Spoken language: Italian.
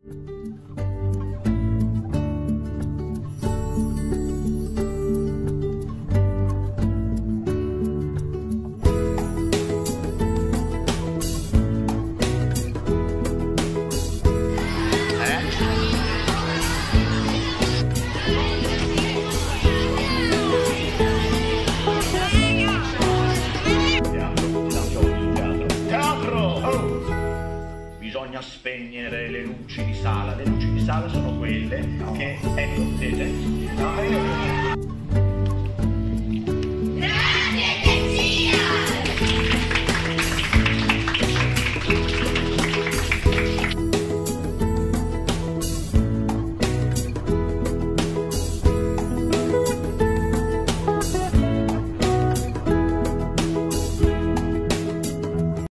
Bisogna spegnere le luci di sala. Le luci di sala sono quelle che, ecco, vedete?